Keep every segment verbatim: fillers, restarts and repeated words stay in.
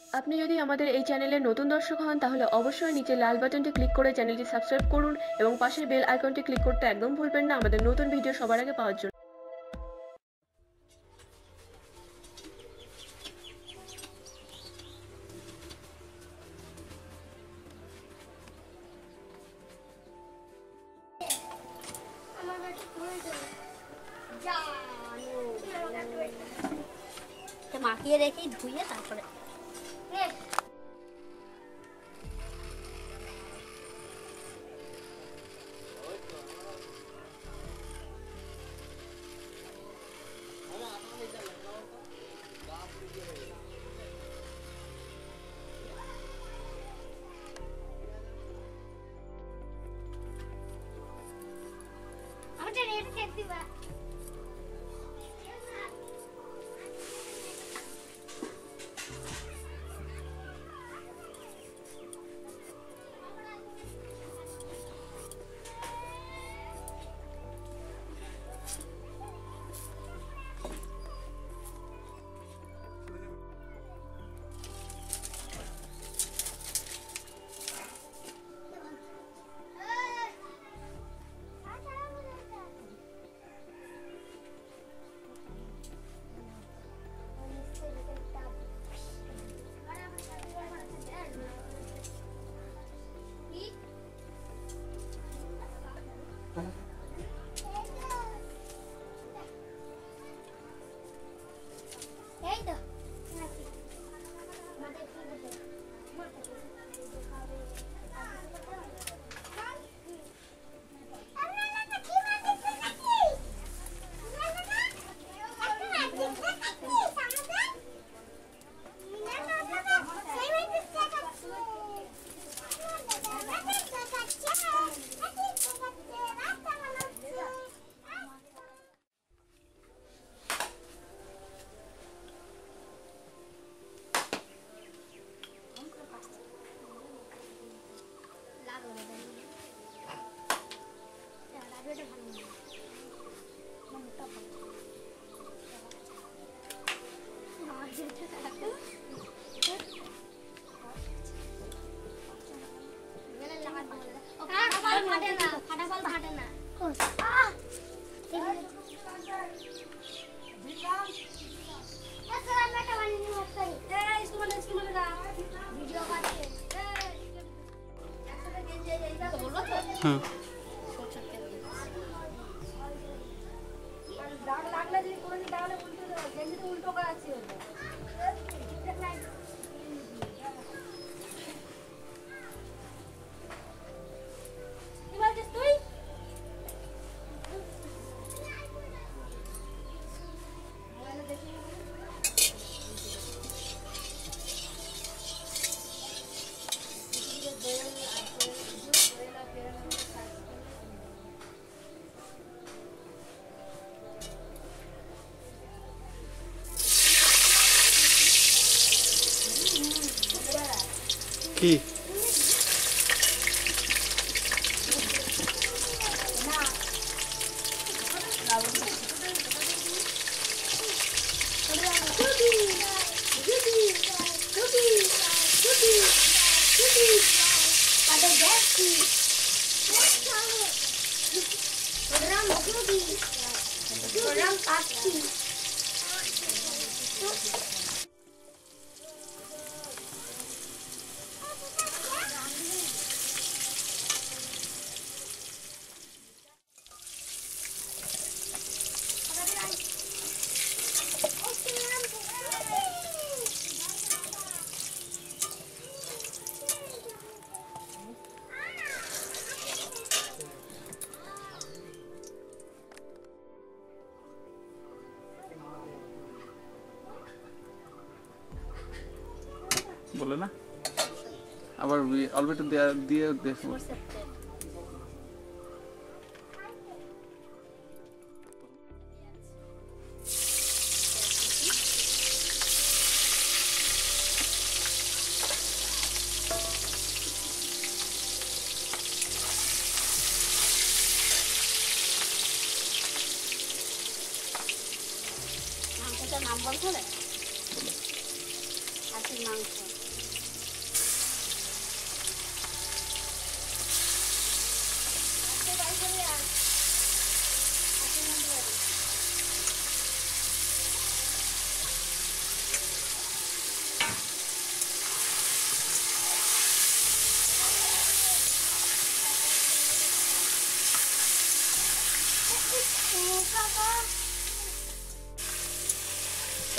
আপনি যদি আমাদের এই চ্যানেলের নতুন দর্শক হন তাহলে অবশ্যই নিচে লাল বাটনটি ক্লিক করে চ্যানেলটি সাবস্ক্রাইব করুন এবং পাশের বেল আইকনটি ক্লিক করতে একদম ভুলবেন না আমাদের নতুন ভিডিও সবার আগে পাওয়ার জন্য। মাখিয়ে রেখেই ধুয়ে তারপরে আমাদের রেড কেক দিবা। এই তো হুম দাগ লাগলে যদি কোনো দিন তাহলে উল্টো গেঞ্জিতে উল্টো করা আছে। কি বলছিস তুই? কি বলে না আবার অল্প একটু দিয়ে দেখো। নাম বলতে হবে? খাসির মাংস।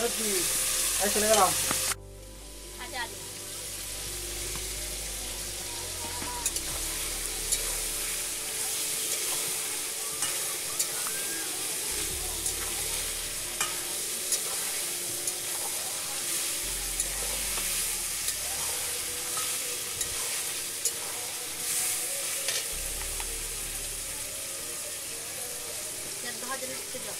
এই চলে গেলাম। আচ্ছা আচ্ছা ভাজা নিচ্ছে যাও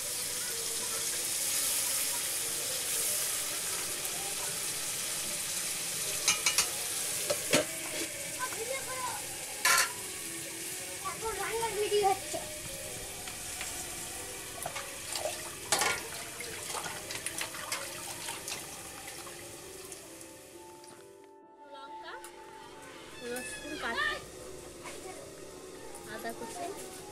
রসুন কাটা আদা কুচি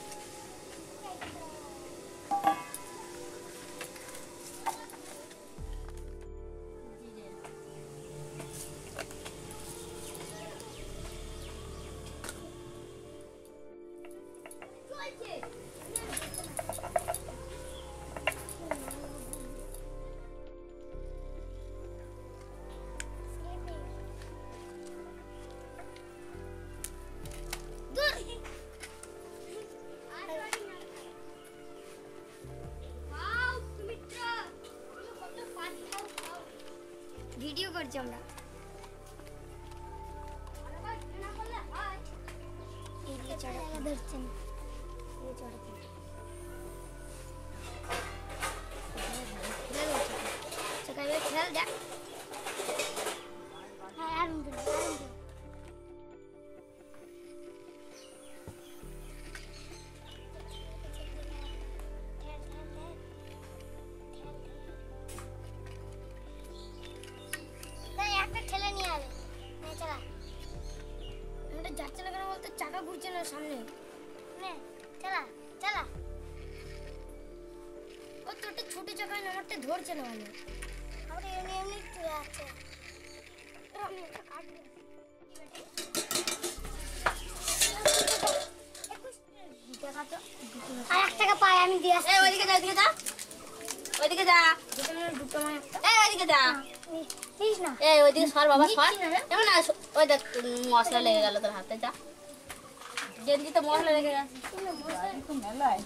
ভিডিও করছি আমরা ধরছেন খেয়াল দেখ যাচ্ছে না কেন বলতে চাকা ঘুরছে না সামনে চালা চালা ও তো একটা ছোট চাকা আমারটা ধরছে না মানে আমার এমনি এমনি চলে যাচ্ছে আর এক টাকা পাই আমি দিয়ে আসছি ওইদিকে যা ওইদিকে যা ওইদিকে যা দুটো মানে এই ওইদিকে যা প্লিজ না এই ওইদিকে সর বাবা সর এমন না ওই দেখ মশলা লেগে গেল তোর হাতে যা গেঞ্জিতে মশলা লেগে গেছে মেলায়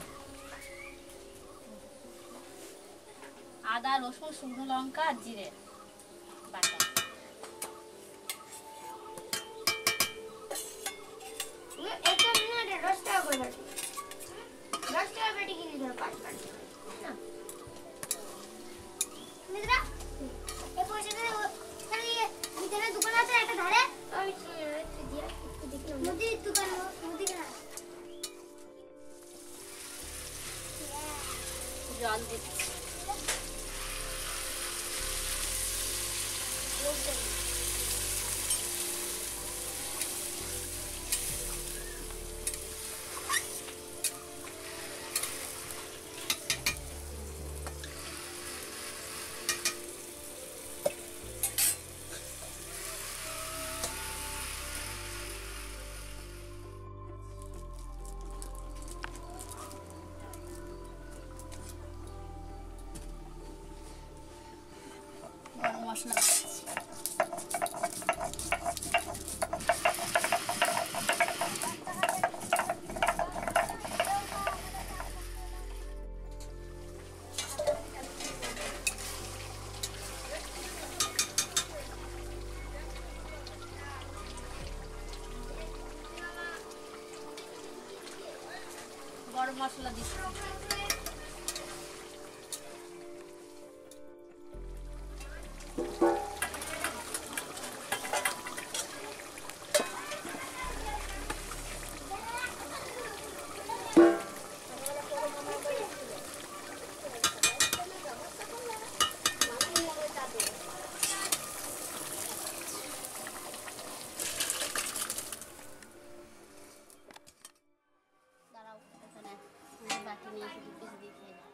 আদা রসুন শুকনো লঙ্কা আর জিরে বাটা এটা না দশ টাকা করে বাটি দশ টাকা বাটি কিনে দাও পাঁচ বাটি না মিত্রা এই পয়সাটা খালি মিঠার দোকান আছে একটা ধারে আমি দিয়ে দেখি মুদির দোকান মুদির না জল দিচ্ছি মশলা গরম মশলা দিচ্ছি দাঁড়াও এখানে বাটি নিয়ে এসে দিতে দিয়ে